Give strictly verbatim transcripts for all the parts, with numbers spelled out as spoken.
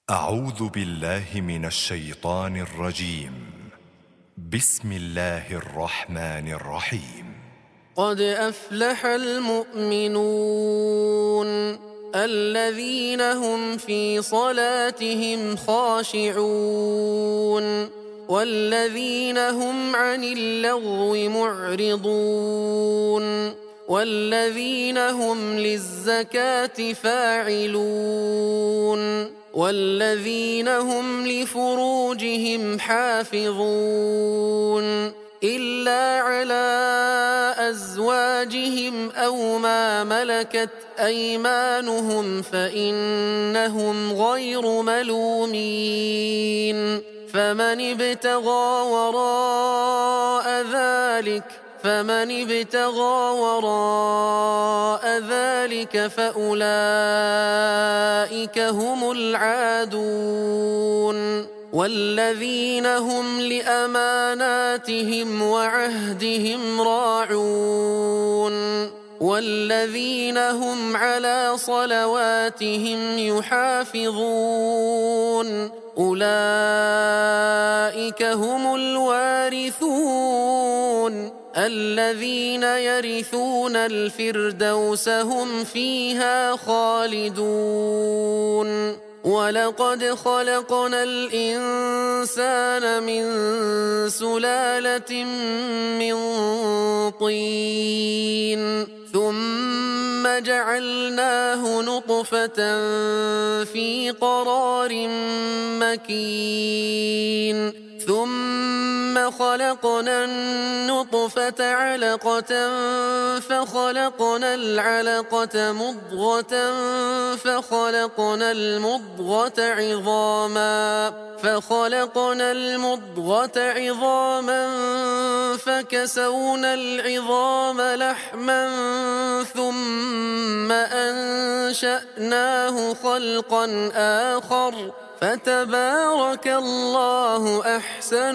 أعوذ بالله من الشيطان الرجيم. بسم الله الرحمن الرحيم. قد أفلح المؤمنون الذين هم في صلاتهم خاشعون والذين هم عن اللغو معرضون والذين هم للزكاة فاعلون والذين هم لفروجهم حافظون إلا على أزواجهم أو ما ملكت أيمانهم فإنهم غير ملومين فمن ابتغى وراء ذلك فمن ابتغى وراء ذلك فأولئك هم العادون والذين هم لأماناتهم وعهدهم راعون والذين هم على صلواتهم يحافظون أولئك هم الوارثون الذين يرثون الفردوس هم فيها خالدون ولقد خلقنا الإنسان من سلالة من طين ثم جعلناه نطفة في قرار مكين ثم خلقنا النطفة علقة فخلقنا العلقة مضغة فخلقنا المضغة عظاما فخلقنا المضغة عظاما فكسونا العظام لحما ثم أنشأناه خلقا آخر فتبارك الله أحسن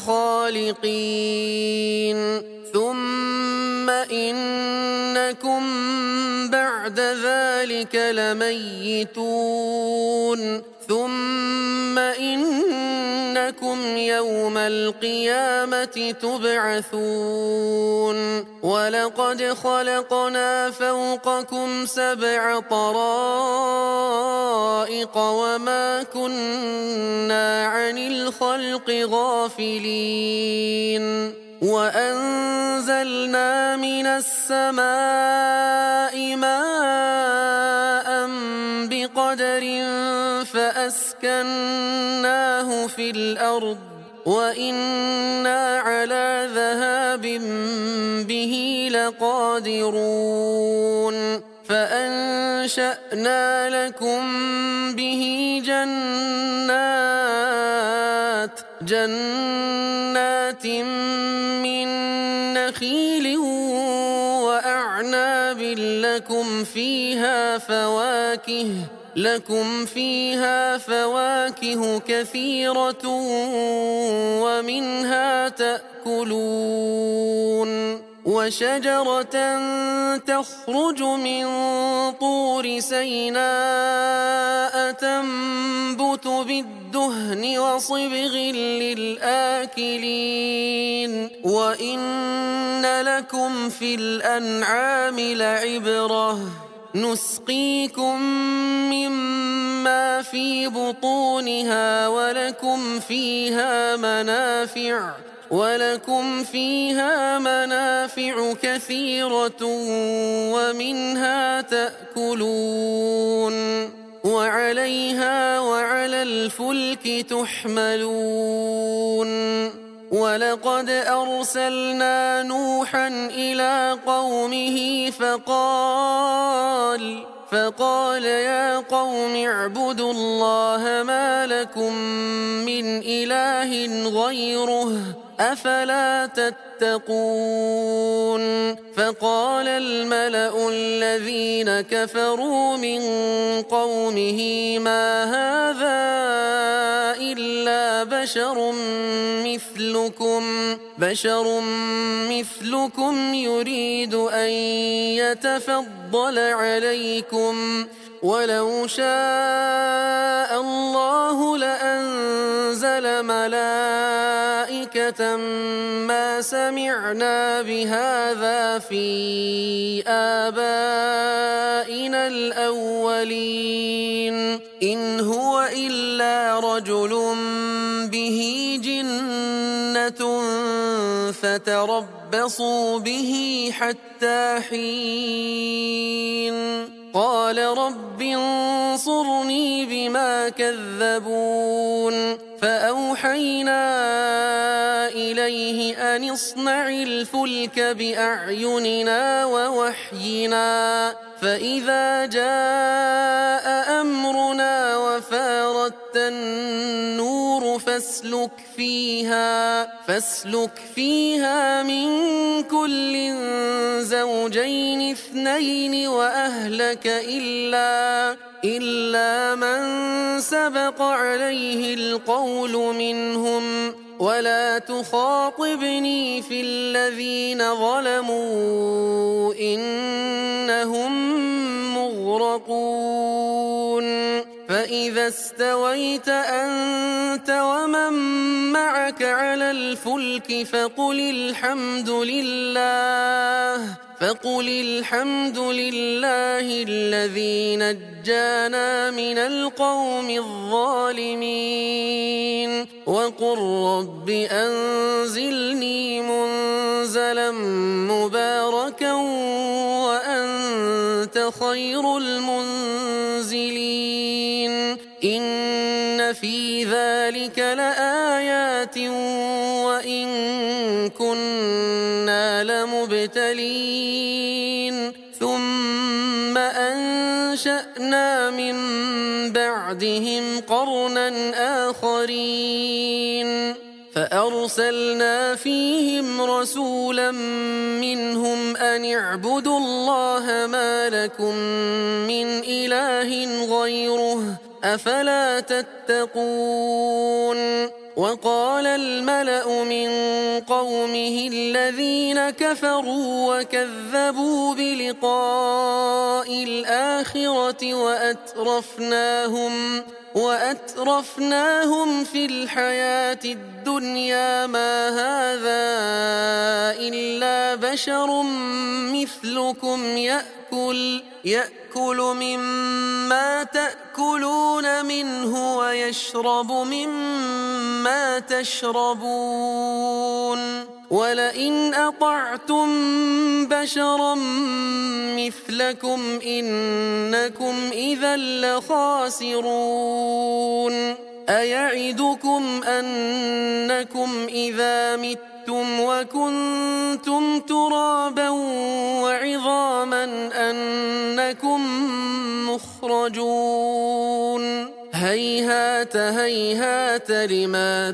الخالقين ثم إنكم بعد ذلك لميتون ثم إنكم يوم القيامة تبعثون ولقد خلقنا فوقكم سبع طرائق وما كنا عن الخلق غافلين وأنزلنا من السماء ماء بقدر فأسكناه في الأرض وإنا على ذهاب به لقادرون فأنشأنا لكم به جنات جنات من نخيل وأعناب لكم فيها فواكه لكم فيها فواكه كثيرة ومنها تأكلون وشجرة تخرج من طور سيناء تنبت بالدهن وصبغ للآكلين وإن لكم في الأنعام لعبرة نسقيكم مما في بطونها ولكم فيها منافع ولكم فيها منافع كثيرة ومنها تأكلون وعليها وعلى الفلك تحملون ولقد أرسلنا نوحا إلى قومه فقال فقال يا قوم اعبدوا الله ما لكم من إله غيره أفلا تتقون فقال الملأ الذين كفروا من قومه ما هذا إلا بشر مثلكم بشر مثلكم يريد أن يتفضل عليكم ولو شاء الله أنزل ملائكة ما سمعنا بهذا في آبائنا الأولين إن هو إلا رجل به جنة فتربصوا به حتى حين قال رب انصرني بما كذبون فأوحينا إليه أن اصنع الفلك بأعيننا ووحينا فإذا جاء أمرنا وفارت النور فاسلك فيها فاسلك فيها من كل زوجين اثنين وأهلك إلا إلا من سبق عليه القول منهم ولا تخاطبني في الذين ظلموا إنهم مغرقون فإذا استويت أنت ومن معك على الفلك فقل الحمد لله فقل الحمد لله الذي نجانا من القوم الظالمين وقل رب أنزلني منزلا مباركا وأنت خير المنزلين إن في ذلك لآيات وإن كنا لمبتلين ثم أنشأنا من بعدهم قرنا آخرين فأرسلنا فيهم رسولا منهم أن اعبدوا الله ما لكم من إله غيره أفلا تتقون وقال الملأ من قومه الذين كفروا وكذبوا بلقاء الآخرة وأترفناهم وأترفناهم في الحياة الدنيا ما هذا إلا بشر مثلكم يأكل يأكل مما تأكلون منه ويشرب مما تشربون ولئن أطعتم بشرا مثلكم إنكم إذا لخاسرون أيعدكم أنكم إذا متم وكنتم ترابا وعظاما أنكم مخرجون هيهات هيهات لما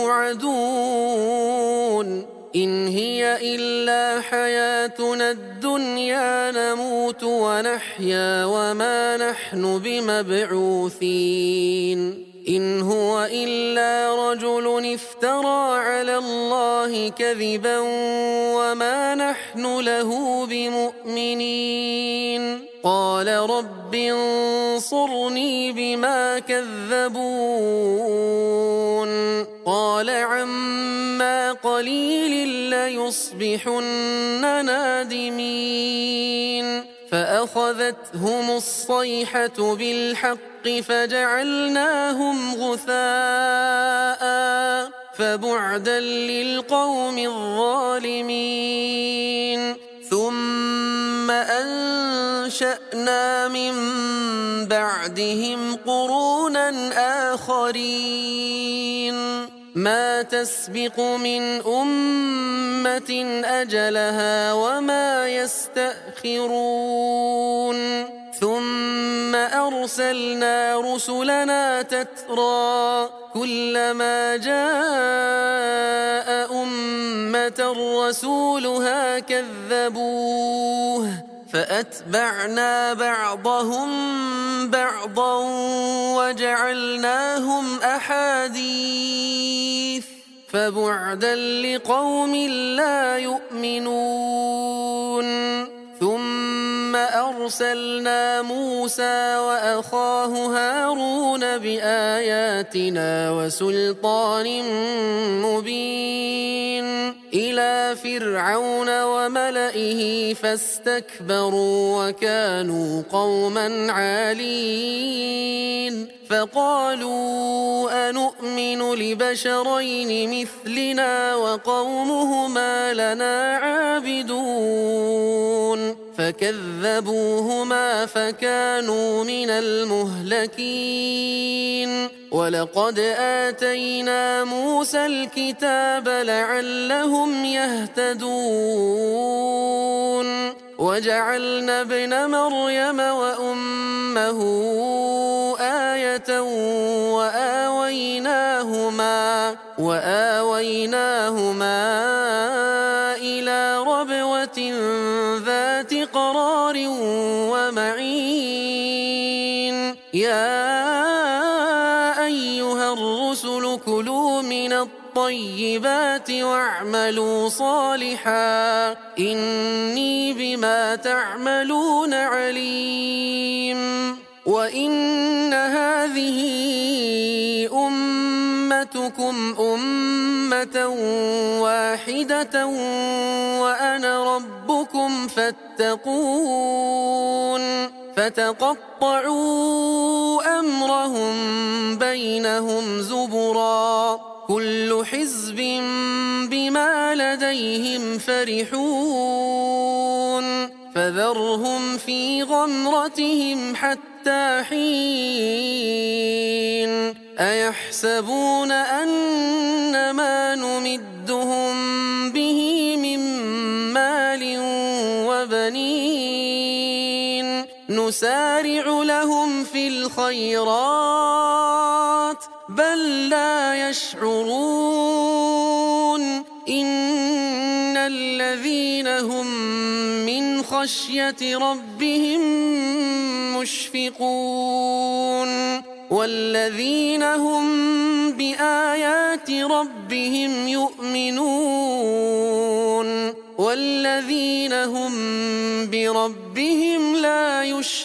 توعدون إن هي إلا حياتنا الدنيا نموت ونحيا وما نحن بمبعوثين إن هو إلا رجل افترى على الله كذبا وما نحن له بمؤمنين قال رب انصرني بما كذبون قال عما قليل ليصبحن نادمين فأخذتهم الصيحة بالحق فجعلناهم غثاء فبعدا للقوم الظالمين ثم أنشأنا من بعدهم قرونا آخرين ما تسبق من أمة أجلها وما يستأخرون ثم أرسلنا رسلنا تترى كلما جاء أمة رسولها كذبوه فأتبعنا بعضهم بعضا وجعلناهم أحاديث فبعدا لقوم لا يؤمنون ثم أرسلنا أرسلنا موسى وأخاه هارون بآياتنا وسلطان مبين إلى فرعون وملئه فاستكبروا وكانوا قوما عالين فقالوا أنؤمن لبشرين مثلنا وقومهما لنا عابدون فكذبوهما فكانوا من المهلكين ولقد آتينا موسى الكتاب لعلهم يهتدون وجعلنا ابن مريم وأمه آية وآويناهما وآويناهما إلى ربوة ذات قرار ومعين يا أيها الرسل كلوا من الطيبات واعملوا صالحا إني بما تعملون عليم وإن هذه أمتكم أمة واحدة وأنا ربكم فاتقون فتقطعوا أمرهم بينهم زبرا كل حزب بما لديهم فرحون فذرهم في غمرتهم حتى حين أيحسبون أن ما نمدهم به من مال وبنين نسارع لهم في الخيرات بل لا يشعرون إن الذين هم من خشية ربهم مشفقون والذين هم بآيات ربهم يؤمنون والذين هم بربهم لا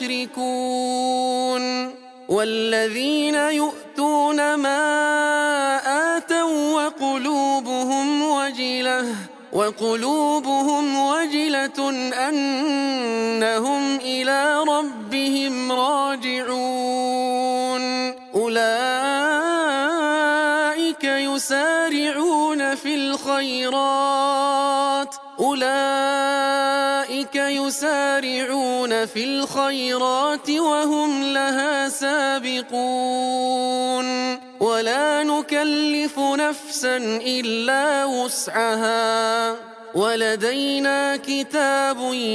يشركون والذين يؤتون ما آتوا وقلوبهم وجلة وقلوبهم وجلة أنهم إلى ربهم راجعون أولئك يسارعون في الخيرات أولئك يسارعون في الخيرات وهم لها سابقون ولا نكلف نفسا إلا وسعها ولدينا كتاب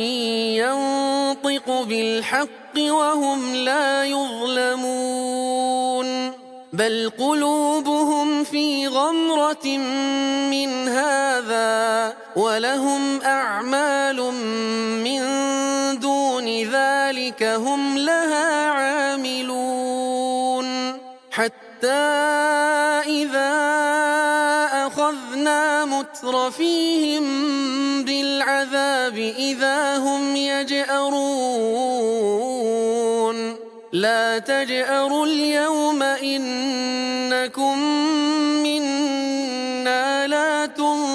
ينطق بالحق وهم لا يظلمون بل قلوبهم في غمرة من هذا ولهم أعمال من دون ذلك هم لها عاملون حتى إذا أخذنا مترفيهم بالعذاب إذا هم يجأرون لا تجأروا اليوم إنكم منا لا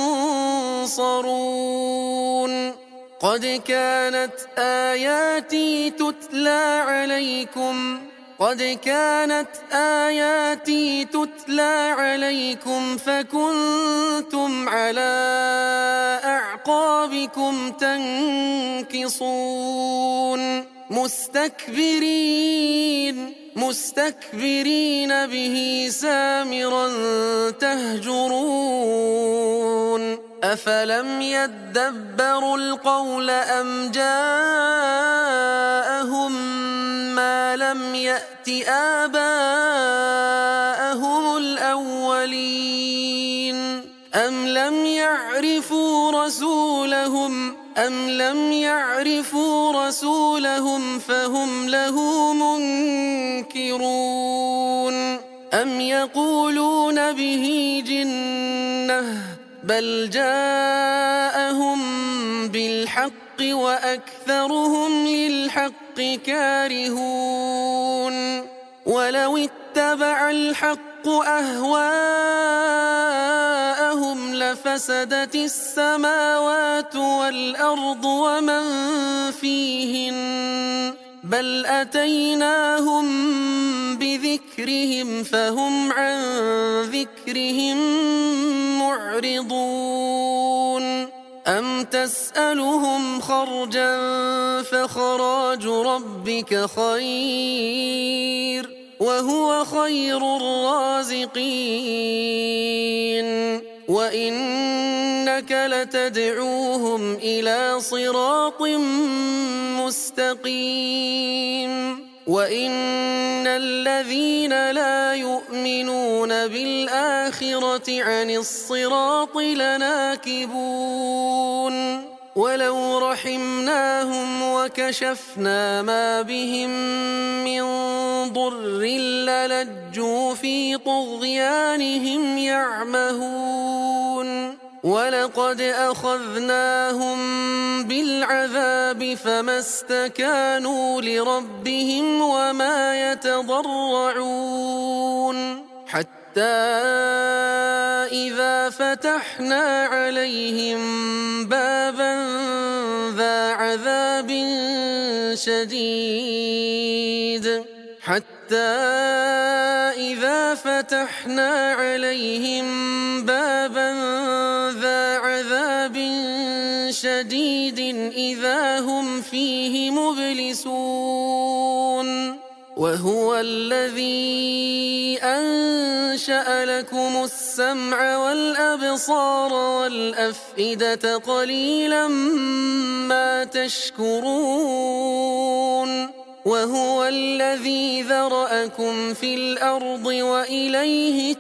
تنصرون قد كانت آياتي تتلى عليكم قد كانت آياتي تتلى عليكم فكنتم على أعقابكم تنكصون مستكبرين مستكبرين به سامرا تهجرون أفلم يدبروا القول أم جاءهم ما لم يأت آباءهم الأولين أم لم يعرفوا رسولهم أم لم يعرفوا رسولهم فهم له منكرون أم يقولون به جنة بل جاءهم بالحق وأكثرهم للحق الحق كارهون ولو اتبع الحق أهواءهم لفسدت السماوات والأرض ومن فيهن بل أتيناهم بذكرهم فهم عن ذكرهم معرضون أم تسألهم خرجا فخراج ربك خير وهو خير الرازقين وإنك لتدعوهم إلى صراط مستقيم وإن الذين لا يؤمنون بالآخرة عن الصراط لناكبون ولو رحمناهم وكشفنا ما بهم من ضر للجوا في طغيانهم يعمهون ولقد أخذناهم بالعذاب فما استكانوا لربهم وما يتضرعون حتى إذا فتحنا عليهم بابا ذا عذاب شديد حتى إذا فتحنا عليهم بابا ذا عذاب شديد إذا هم فيه مبلسون وهو الذي أنشأ لكم السمع والأبصار والأفئدة قليلا ما تشكرون وهو الذي ذرأكم في الأرض وإليه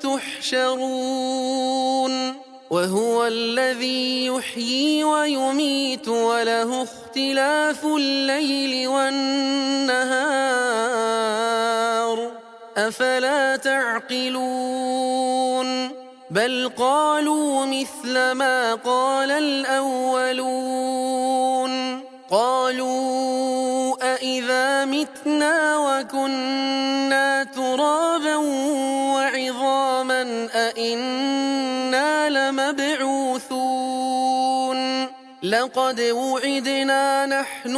تحشرون وهو الذي يحيي ويميت وله اختلاف الليل والنهار أفلا تعقلون بل قالوا مثل ما قال الأولون قالوا أإذا متنا وكنا ترابا وعظاما أإنا لمبعوثون لقد وعدنا نحن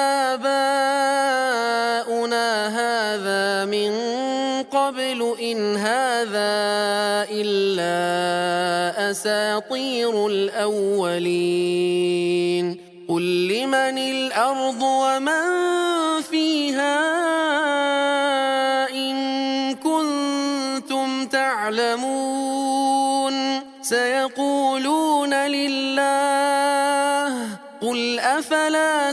وآباؤنا هذا من قبل إن هذا إلا أساطير الأولين قل لمن الأرض ومن فيها إن كنتم تعلمون سيقولون لله قل أفلا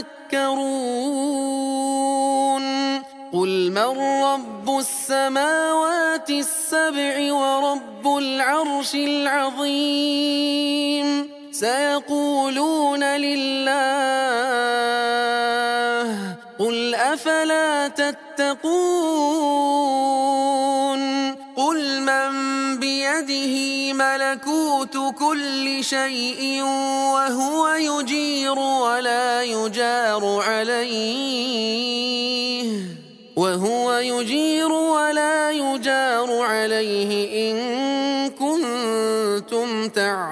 تذكرون قل من رب السماوات السبع ورب العرش العظيم سيقولون لله قل أفلا تتقون قل من بيده ملكوت كل شيء وهو يجير ولا يجار عليه وهو يجير ولا يجار عليه إن كنتم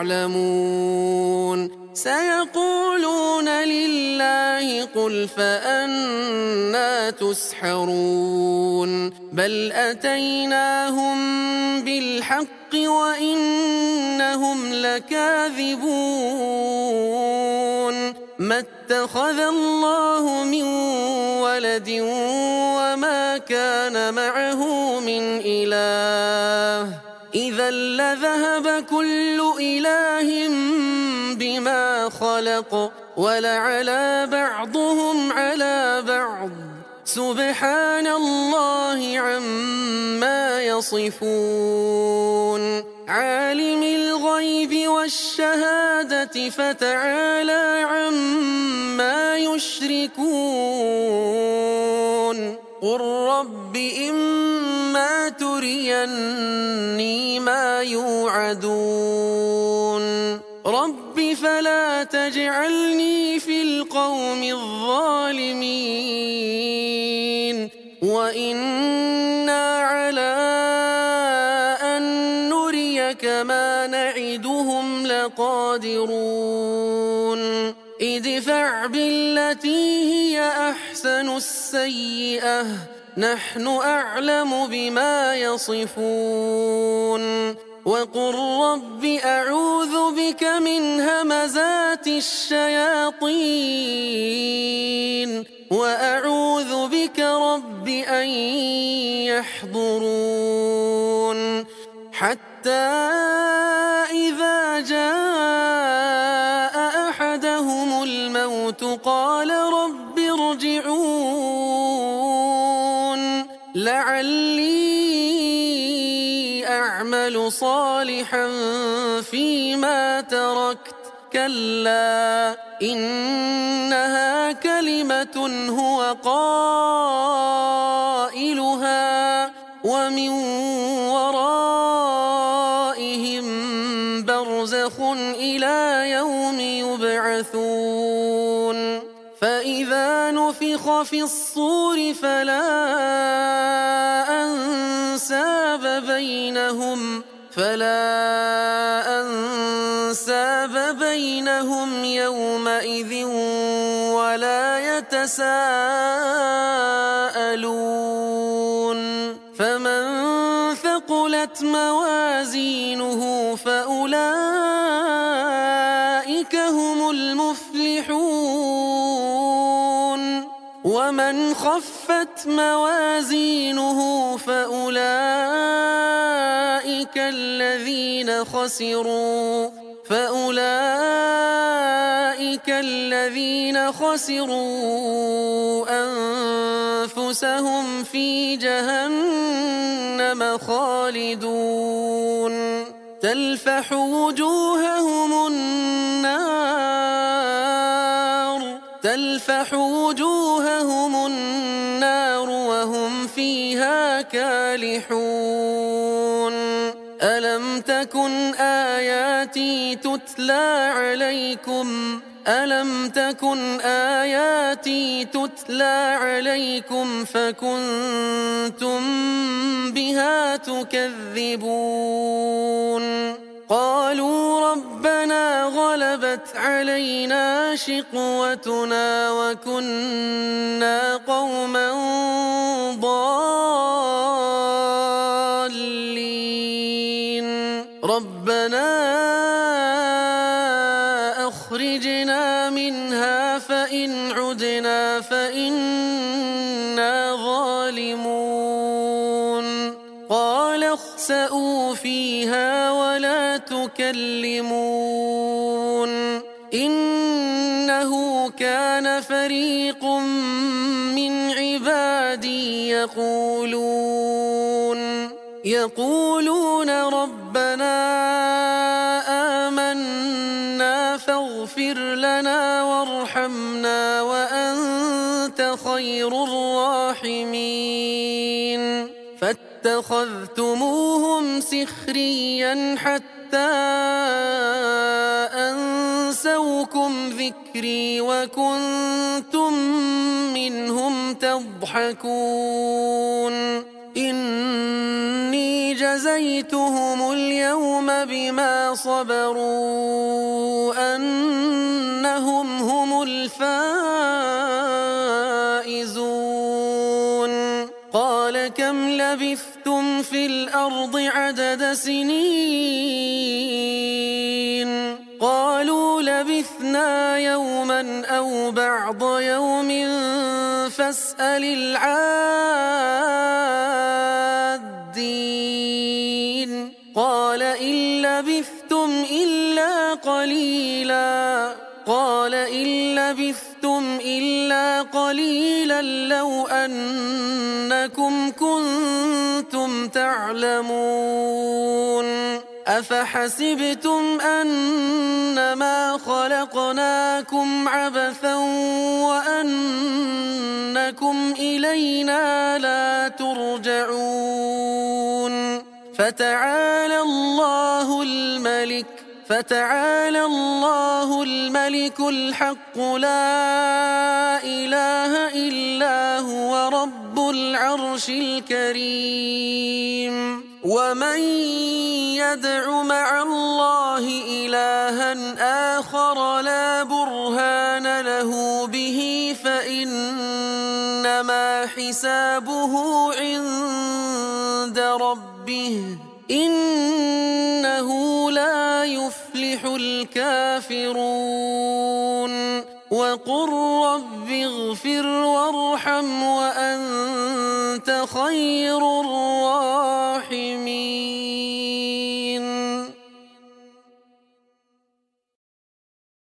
تعلمون سيقولون لله قل فأنى تسحرون بل أتيناهم بالحق وإنهم لكاذبون ما اتخذ الله من ولد وما كان معه من إله إذا لذهب كل إله بما خلق ولعلى بعضهم على بعض سبحان الله عما يصفون عالم الغيب والشهادة فتعالى عما يشركون قل رب إما تريني ما يوعدون رب فلا تجعلني في القوم الظالمين وإنا على أن نريك ما نعدهم لقادرون ادفع بالتي هي أحسن السيئة نحن أعلم بما يصفون وقل رب أعوذ بك من همزات الشياطين وأعوذ بك رب أن يحضرون حتى إذا جاء أحدهم الموت قال رب ارجعون لعلي أعمل صالحا فيما تركت كلا إنها كلمة هو قائلها ومن ورائهم برزخ إلى يوم يبعثون فإذا نفخ في الصور فلا أنساب بينهم فلا أنساب بينهم يومئذ ولا يتساءلون فمن ثقلت موازينه فأولئك هم المفلحون ومن خفت موازينه فأولئك الذين خسروا فأولئك الذين خسروا أنفسهم في جهنم خالدون تلفح وجوههم النار تلفح وجوههم النار وهم فيها كالحون ألم تكن آياتي تتلى عليكم ألم تكن آياتي تتلى عليكم فكنتم بها تكذبون قالوا ربنا غلبت علينا شقوتنا وكنا قوما ضالين ربنا أخرجنا منها فإن عدنا فإنا ظالمون قال اخسئوا فيها ولا تكلمون إنه كان فريق من عبادي يقولون يقولون ربنا آمنا فاغفر لنا وارحمنا وأنت خير الراحمين فاتخذتموهم سخريا حتى أنسوكم ذكري وكنتم منهم تضحكون إني جزيتهم اليوم بما صبروا أنهم هم الفائزون قال كم لبثتم في الأرض عدد سنين قالوا لبثنا يوما أو بعض يوم فاسأل العادين قال إن لبثتم إلا قليلا قال إن لبثتم إلا قليلا لو أنكم كنتم تعلمون أفحسبتم أنما خلقناكم عبثا وأنكم إلينا لا ترجعون فتعالى الله الملك فتعالى الله الملك الحق لا إله إلا هو رب العرش الكريم ومن يدع مع الله إلها آخر لا برهان له به فإنما حسابه عند ربه إنه لا يفلح الكافرون وقل رب اغفر وارحم وأنت خير